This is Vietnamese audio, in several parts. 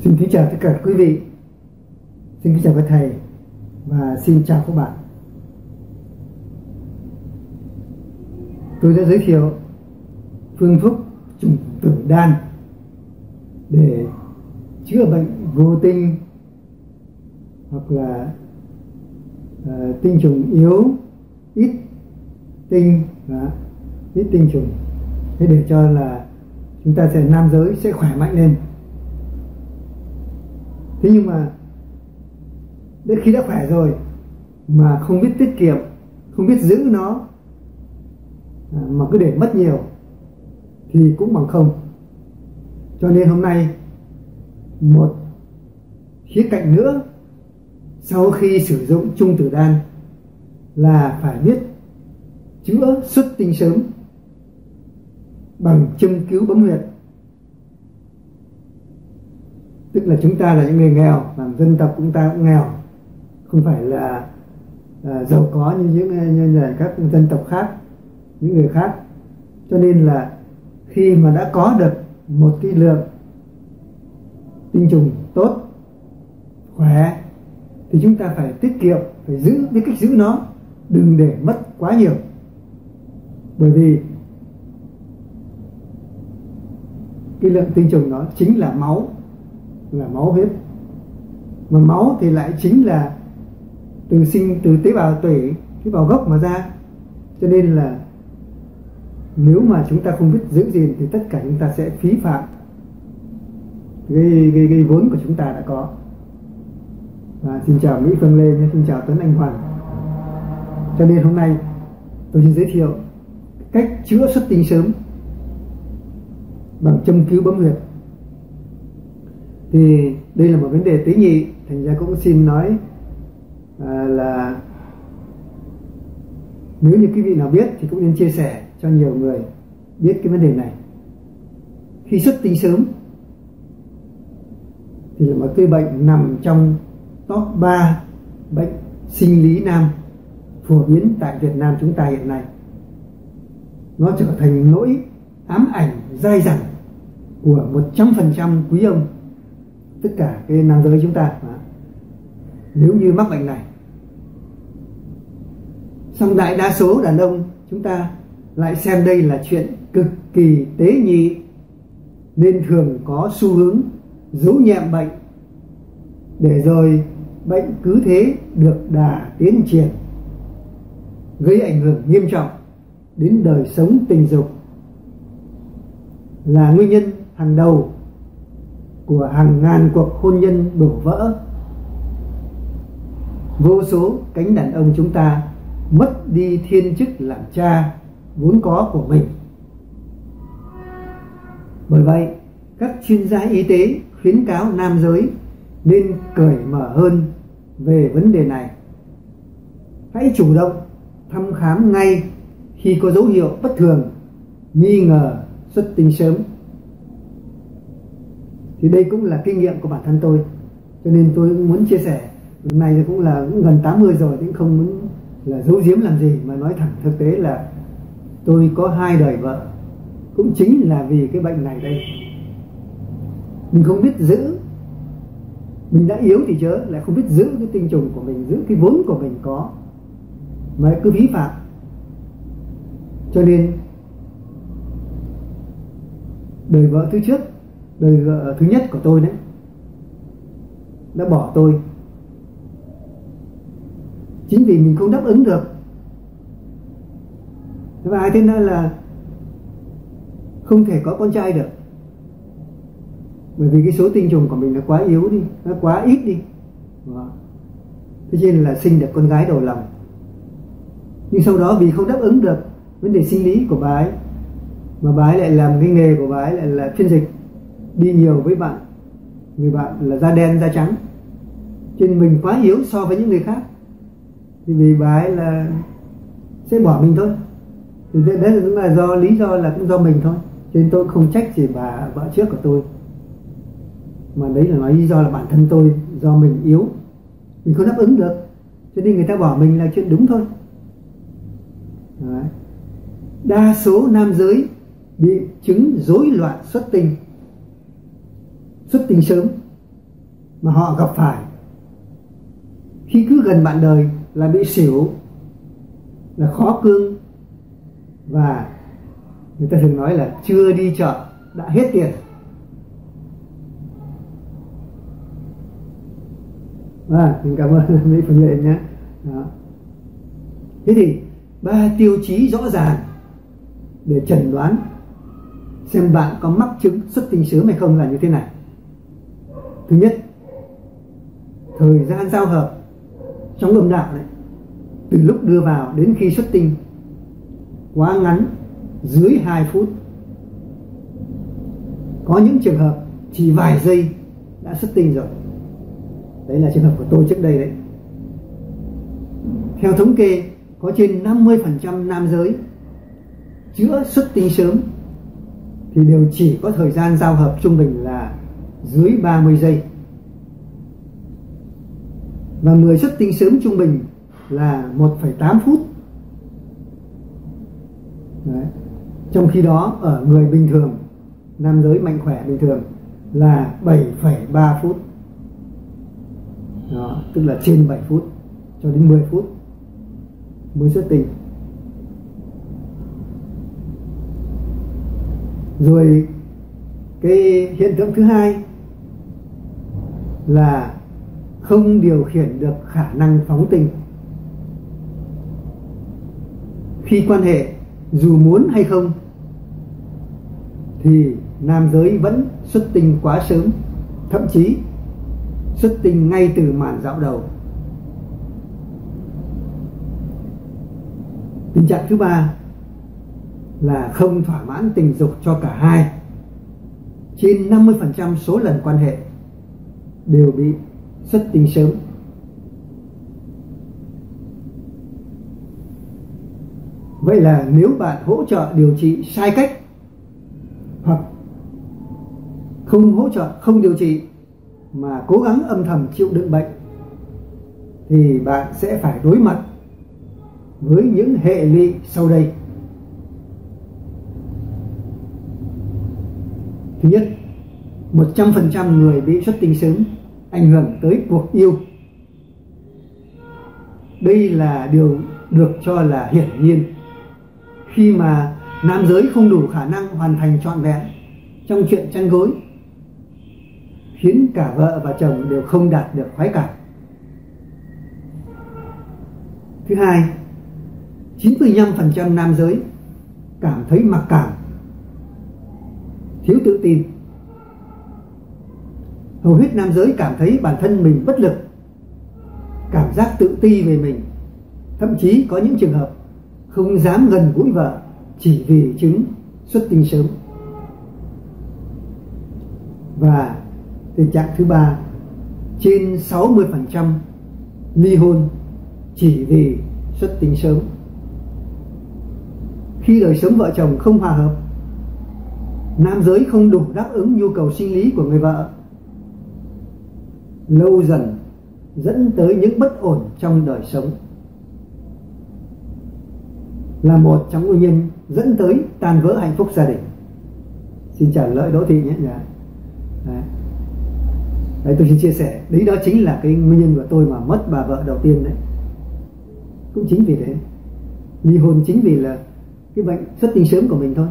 Xin kính chào tất cả quý vị, xin kính chào các thầy và xin chào các bạn. Tôi đã giới thiệu phương thuốc trùng tử đan để chữa bệnh vô tinh hoặc là tinh trùng yếu, ít tinh và ít tinh trùng, thế để cho là chúng ta sẽ nam giới sẽ khỏe mạnh lên. Thế nhưng mà đến khi đã khỏe rồi mà không biết tiết kiệm, không biết giữ nó, mà cứ để mất nhiều thì cũng bằng không. Cho nên hôm nay một khía cạnh nữa sau khi sử dụng trung tử đan là phải biết chữa xuất tinh sớm bằng châm cứu bấm huyệt. Tức là chúng ta là những người nghèo, làm dân tộc chúng ta cũng nghèo, không phải là giàu có như là các dân tộc khác, những người khác. Cho nên là khi mà đã có được một cái lượng tinh trùng tốt, khỏe, thì chúng ta phải tiết kiệm, phải biết cách giữ nó, đừng để mất quá nhiều. Bởi vì cái lượng tinh trùng đó chính là máu huyết, mà máu thì lại chính là từ tế bào tủy, tế bào gốc mà ra. Cho nên là nếu mà chúng ta không biết giữ gìn thì tất cả chúng ta sẽ phí phạm cái vốn của chúng ta đã có. Và xin chào Mỹ Phương Lê, xin chào Tuấn Anh Hoàng. Cho nên hôm nay tôi xin giới thiệu cách chữa xuất tinh sớm bằng châm cứu bấm huyệt. Thì đây là một vấn đề tế nhị, thành ra cũng xin nói là nếu như quý vị nào biết thì cũng nên chia sẻ cho nhiều người biết cái vấn đề này. Khi xuất tinh sớm thì là một cái bệnh nằm trong top 3 bệnh sinh lý nam phổ biến tại Việt Nam chúng ta hiện nay. Nó trở thành nỗi ám ảnh dai dẳng của 100% quý ông, tất cả cái nam giới chúng ta nếu như mắc bệnh này. Song đại đa số đàn ông chúng ta lại xem đây là chuyện cực kỳ tế nhị, nên thường có xu hướng giấu nhẹm bệnh, để rồi bệnh cứ thế được đà tiến triển, gây ảnh hưởng nghiêm trọng đến đời sống tình dục, là nguyên nhân hàng đầu của hàng ngàn cuộc hôn nhân đổ vỡ. Vô số cánh đàn ông chúng ta mất đi thiên chức làm cha vốn có của mình. Bởi vậy, các chuyên gia y tế khuyến cáo nam giới nên cởi mở hơn về vấn đề này. Hãy chủ động thăm khám ngay khi có dấu hiệu bất thường, nghi ngờ xuất tinh sớm. Thì đây cũng là kinh nghiệm của bản thân tôi, cho nên tôi cũng muốn chia sẻ. Hôm nay cũng gần 80 rồi, cũng không muốn là giấu giếm làm gì, mà nói thẳng thực tế là tôi có 2 đời vợ, cũng chính là vì cái bệnh này đây. Mình không biết giữ, mình đã yếu thì chớ, lại không biết giữ cái tinh trùng của mình, giữ cái vốn của mình có, mà cứ phí phạm. Cho nên đời vợ thứ trước, đời vợ thứ nhất của tôi đấy, đã bỏ tôi chính vì mình không đáp ứng được. Và thế nên là không thể có con trai được, bởi vì cái số tinh trùng của mình nó quá yếu đi, nó quá ít đi. Thế nên là sinh được con gái đầu lòng. Nhưng sau đó vì không đáp ứng được vấn đề sinh lý của bà ấy, mà bà ấy lại làm cái nghề của bà ấy lại là phiên dịch, đi nhiều với người bạn là da đen da trắng, cho nên mình quá yếu so với những người khác, thì vì bà ấy là sẽ bỏ mình thôi. Thì đấy cũng là lý do là cũng do mình thôi, cho nên tôi không trách gì bà vợ trước của tôi, mà đấy là nói lý do là bản thân tôi, do mình yếu, mình không đáp ứng được, cho nên người ta bỏ mình là chuyện đúng thôi. Đấy. Đa số nam giới bị chứng rối loạn xuất tinh sớm mà họ gặp phải khi cứ gần bạn đời là bị xỉu, là khó cương, và người ta thường nói là chưa đi chợ đã hết tiền. Mình cảm ơn Mỹ Phương Lệ nhé. Đó. Thế thì 3 tiêu chí rõ ràng để chẩn đoán xem bạn có mắc chứng xuất tinh sớm hay không là như thế này. Thứ nhất, thời gian giao hợp trong âm đạo này, từ lúc đưa vào đến khi xuất tinh quá ngắn, dưới 2 phút. Có những trường hợp chỉ vài giây đã xuất tinh rồi. Đấy là trường hợp của tôi trước đây đấy. Theo thống kê, có trên 50% nam giới chữa xuất tinh sớm thì đều chỉ có thời gian giao hợp trung bình là dưới 30 giây. Và người xuất tinh sớm trung bình là 1,8 phút. Đấy. Trong khi đó ở người bình thường, nam giới mạnh khỏe bình thường là 7,3 phút. Đó, tức là trên 7 phút cho đến 10 phút mới xuất tinh. Rồi cái hiện tượng thứ hai là không điều khiển được khả năng phóng tinh. Khi quan hệ dù muốn hay không thì nam giới vẫn xuất tinh quá sớm, thậm chí xuất tinh ngay từ màn dạo đầu. Tình trạng thứ ba là không thỏa mãn tình dục cho cả hai. Trên 50% số lần quan hệ đều bị xuất tinh sớm. Vậy là nếu bạn hỗ trợ điều trị sai cách hoặc không hỗ trợ, không điều trị mà cố gắng âm thầm chịu đựng bệnh thì bạn sẽ phải đối mặt với những hệ lụy sau đây. Thứ nhất, 100% người bị xuất tinh sớm ảnh hưởng tới cuộc yêu. Đây là điều được cho là hiển nhiên khi mà nam giới không đủ khả năng hoàn thành trọn vẹn trong chuyện chăn gối, khiến cả vợ và chồng đều không đạt được khoái cảm. Thứ hai, 95% nam giới cảm thấy mặc cảm, thiếu tự tin. Hầu hết nam giới cảm thấy bản thân mình bất lực, cảm giác tự ti về mình, thậm chí có những trường hợp không dám gần gũi vợ chỉ vì chứng xuất tinh sớm. Và tình trạng thứ ba, trên 60% ly hôn chỉ vì xuất tinh sớm. Khi đời sống vợ chồng không hòa hợp, nam giới không đủ đáp ứng nhu cầu sinh lý của người vợ, lâu dần dẫn tới những bất ổn trong đời sống, là một trong nguyên nhân dẫn tới tan vỡ hạnh phúc gia đình. Xin chào Lợi Đỗ Thị nhé. Đấy, tôi xin chia sẻ, đấy đó chính là cái nguyên nhân của tôi mà mất bà vợ đầu tiên đấy. Cũng chính vì thế, ly hôn chính vì là cái bệnh xuất tinh sớm của mình thôi.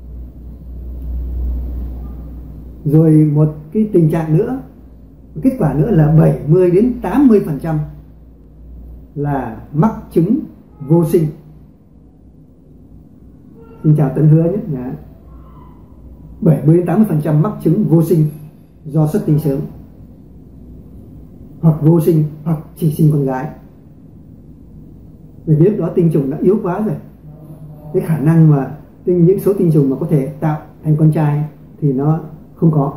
Rồi một cái tình trạng nữa, kết quả nữa là 70 đến 80% là mắc chứng vô sinh. Xin chào Tấn Hứa nhé. 70 đến 80% mắc chứng vô sinh do xuất tinh sớm, hoặc vô sinh hoặc chỉ sinh con gái. Vì lúc đó tinh trùng đã yếu quá rồi, cái khả năng mà những số tinh trùng mà có thể tạo thành con trai thì nó không có,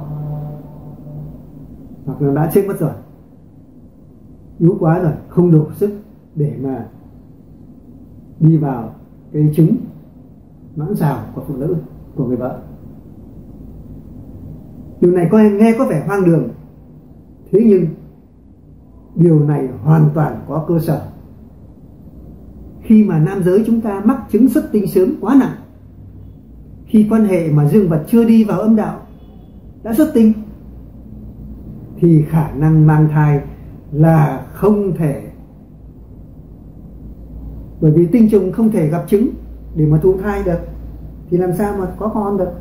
hoặc là đã chết mất rồi, yếu quá rồi, không đủ sức để mà đi vào cái trứng mãng xào của phụ nữ, của người vợ. Điều này nghe có vẻ hoang đường, thế nhưng điều này hoàn toàn có cơ sở. Khi mà nam giới chúng ta mắc chứng xuất tinh sớm quá nặng, khi quan hệ mà dương vật chưa đi vào âm đạo đã xuất tinh, thì khả năng mang thai là không thể, bởi vì tinh trùng không thể gặp trứng để mà thụ thai được thì làm sao mà có con được.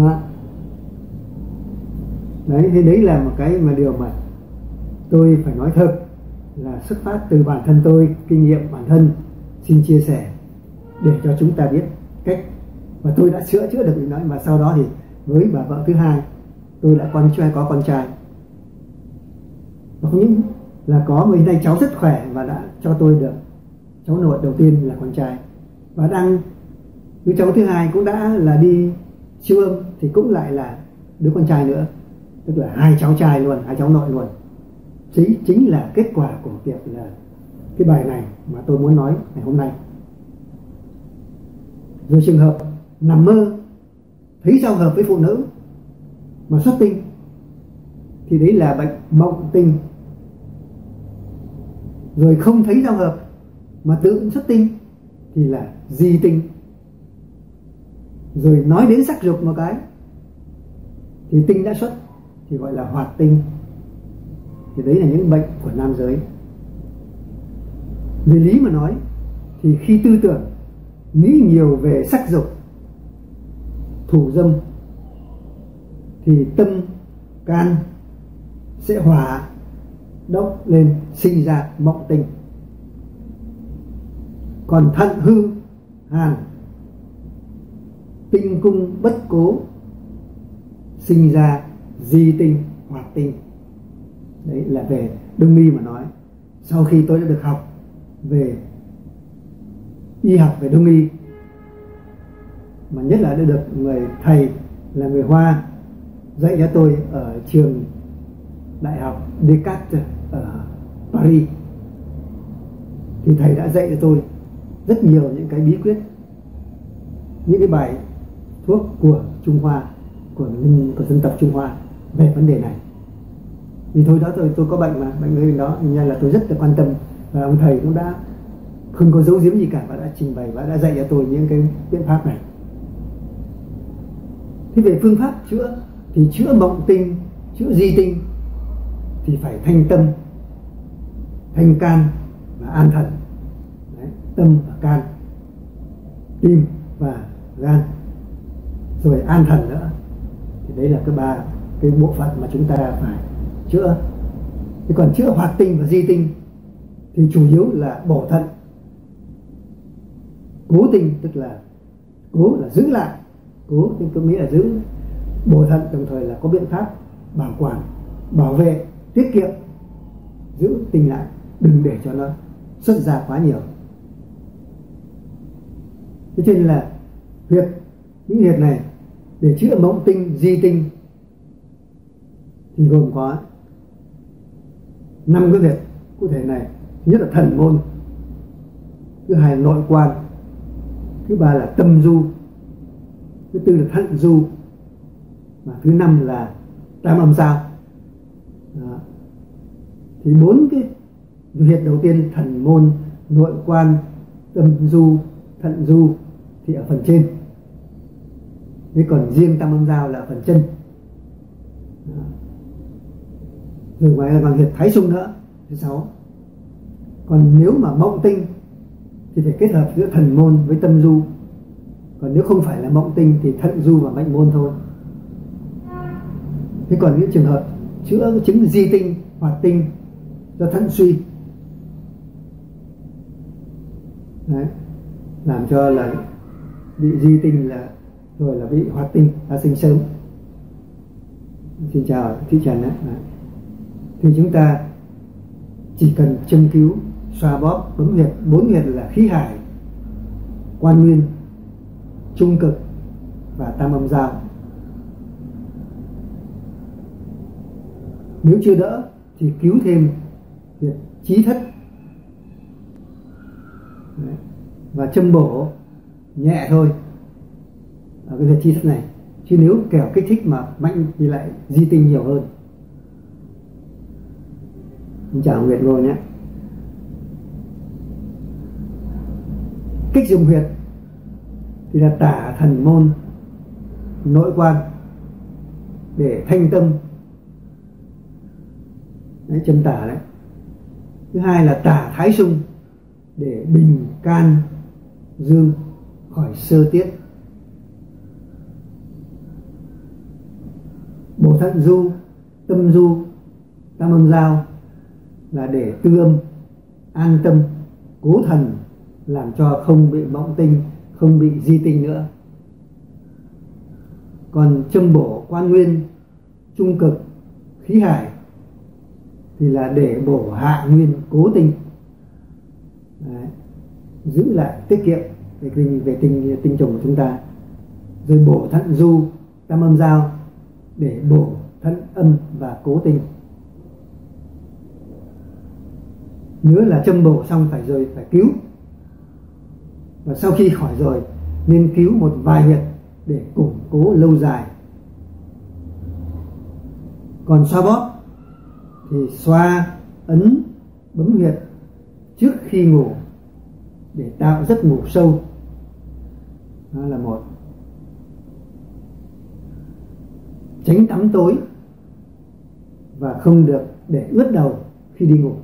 Đấy, thế đấy là một cái mà điều mà tôi phải nói thật là xuất phát từ bản thân tôi, kinh nghiệm bản thân xin chia sẻ để cho chúng ta biết cách. Và tôi đã chữa được bị nói, và sau đó thì với bà vợ thứ hai tôi đã có con trai, và không những là có, mà hiện nay cháu rất khỏe và đã cho tôi được cháu nội đầu tiên là con trai, và đang đứa cháu thứ hai cũng đã là đi siêu âm thì cũng lại là đứa con trai nữa, tức là 2 cháu trai luôn, 2 cháu nội luôn. Chính là kết quả của việc là cái bài này mà tôi muốn nói ngày hôm nay. Rồi trường hợp nằm mơ thấy giao hợp với phụ nữ mà xuất tinh thì đấy là bệnh mộng tinh. Rồi không thấy giao hợp mà tự xuất tinh thì là di tinh. Rồi nói đến sắc dục một cái thì tinh đã xuất thì gọi là hoạt tinh. Thì đấy là những bệnh của nam giới. Về lý mà nói thì khi tư tưởng nghĩ nhiều về sắc dục, thủ dâm thì tâm can sẽ hòa động lên sinh ra mộng tinh. Còn thận hư hàn, tinh cung bất cố, sinh ra di tinh, hoạt tinh. Đấy là về đông y mà nói. Sau khi tôi đã được học về y học, về đông y, mà nhất là đã được người thầy là người Hoa dạy cho tôi ở trường đại học Descartes ở Paris, thì thầy đã dạy cho tôi rất nhiều những cái bí quyết, những cái bài thuốc của Trung Hoa, của dân tộc Trung Hoa về vấn đề này. Vì thôi đó tôi có bệnh mà, bệnh người đó, nên là tôi rất là quan tâm, và ông thầy cũng đã không có giấu giếm gì cả và đã trình bày và đã dạy cho tôi những cái biện pháp này. Thế về phương pháp chữa thì chữa mộng tinh, chữa di tinh thì phải thanh tâm, thanh can và an thần. Đấy, tâm và can, tim và gan, rồi an thần nữa. Thì đấy là cái bộ phận mà chúng ta phải chữa. Thế còn chữa hoạt tinh và di tinh thì chủ yếu là bổ thận, cố tinh, tức là cố là giữ lại, cố thì có nghĩa là giữ, bổ thận đồng thời là có biện pháp bảo quản, bảo vệ, tiết kiệm, giữ tinh lại, đừng để cho nó xuất ra quá nhiều. Thế cho nên là những huyệt này để chữa mộng tinh, di tinh thì gồm có 5 cái huyệt cụ thể này. Thứ nhất là thần môn, thứ hai là nội quan, thứ ba là tâm du, thứ tư là thận du, và thứ năm là tam âm giao. Thì 4 cái huyệt đầu tiên, thần môn, nội quan, tâm du, thận du thì ở phần trên. Thế còn riêng tam âm giao là ở phần chân. Rồi ngoài là bằng huyệt thái sung nữa, thứ 6. Còn nếu mà mộng tinh thì phải kết hợp giữa thần môn với tâm du. Còn nếu không phải là mộng tinh thì thận du và mệnh môn thôi. Thế còn những trường hợp chữa chứng di tinh, hoạt tinh do thận suy, đấy, làm cho là bị di tinh là rồi là bị hoạt tinh phát sinh sớm. Xin chào Thị Trần đấy. Thì chúng ta chỉ cần châm cứu, xoa bóp, bấm huyệt 4 huyệt là khí hải, quan nguyên, trung cực và tam âm giao. Nếu chưa đỡ thì cứu thêm huyệt chí thất. Đấy. Và châm bổ nhẹ thôi ở cái huyệt chí thất này, chứ nếu kẻo kích thích mà mạnh thì lại di tinh nhiều hơn. Xin chào Nguyệt Ngô nhé. Cách dùng huyệt thì là tả thần môn, nội quan để thanh tâm, đấy, châm tả đấy. Thứ hai là tả thái sung để bình can dương khỏi sơ tiết. Bổ thận du, tâm du, tam âm giao là để tư âm, an tâm, cố thần, làm cho không bị mộng tinh, không bị di tinh nữa. Còn châm bổ quan nguyên, trung cực, khí hải thì là để bổ hạ nguyên, cố tinh. Đấy. Giữ lại, tiết kiệm về tinh trùng của chúng ta. Rồi bổ thận du, tam âm giao để bổ thận âm và cố tinh. Nhớ là châm bổ xong phải cứu, và sau khi khỏi rồi nên cứu một vài huyệt để củng cố lâu dài. Còn xoa bóp thì xoa, ấn, bấm huyệt trước khi ngủ để tạo giấc ngủ sâu. Đó là một. Tránh tắm tối và không được để ướt đầu khi đi ngủ.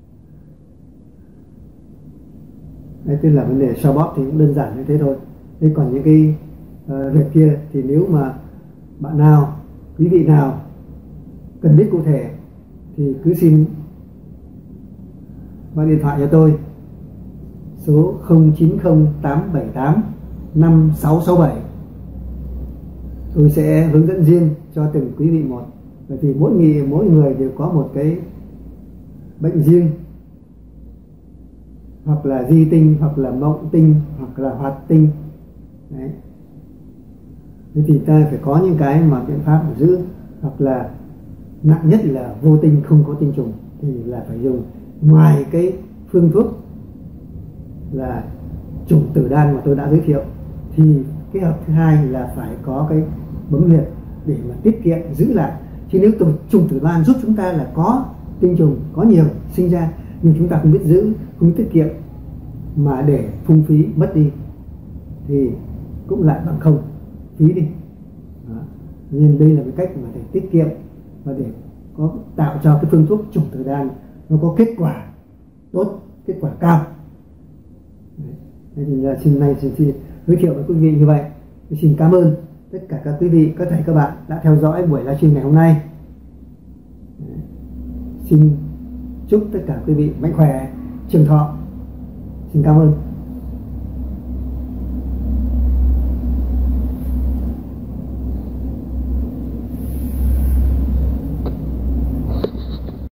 Đấy, tức là vấn đề xoa bóp thì cũng đơn giản như thế thôi. Thế còn những cái việc kia thì nếu mà bạn nào, quý vị nào cần biết cụ thể thì cứ xin gọi điện thoại cho tôi số 0908785667. Tôi sẽ hướng dẫn riêng cho từng quý vị một, bởi vì mỗi người đều có một cái bệnh riêng, hoặc là di tinh, hoặc là mộng tinh, hoặc là hoạt tinh. Đấy. Thế thì ta phải có những cái mà biện pháp để giữ, hoặc là nặng nhất là vô tinh, không có tinh trùng thì là phải dùng ngoài cái phương thuốc là trùng tử đan mà tôi đã giới thiệu, thì cái hợp thứ hai là phải có cái bấm huyệt để mà tiết kiệm giữ lại. Chứ nếu trùng tử đan giúp chúng ta là có tinh trùng, có nhiều sinh ra, nhưng chúng ta không biết giữ, không biết tiết kiệm mà để phung phí mất đi thì cũng lại bằng không, phí đi. Đó. Nên đây là cái cách mà để tiết kiệm và để có tạo cho cái phương thuốc trùng tử đan nó có kết quả tốt, kết quả cao. Đấy. Thì xin giới thiệu với quý vị như vậy. Tôi xin cảm ơn tất cả các quý vị, các thầy các bạn đã theo dõi buổi livestream ngày hôm nay. Đấy. Xin chúc tất cả quý vị mạnh khỏe, trường thọ. Xin cảm ơn.